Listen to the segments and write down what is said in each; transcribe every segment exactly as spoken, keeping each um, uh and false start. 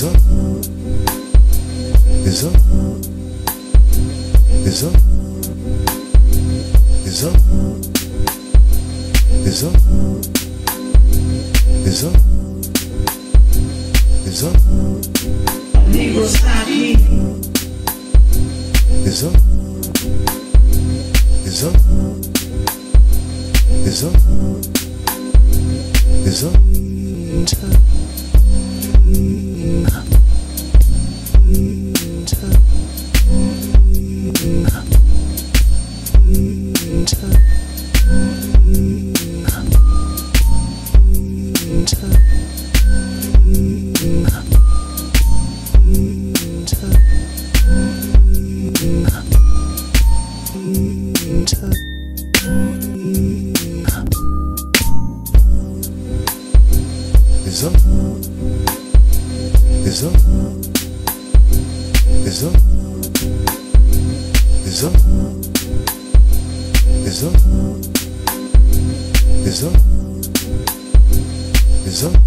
is up, is up, is up, is up, is up, is up, is up, Negroes happy. is up, is up, is up, is up. Is up, is up, is up, is up, is up, is up, is up.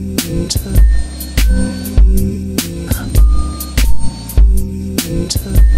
Turn.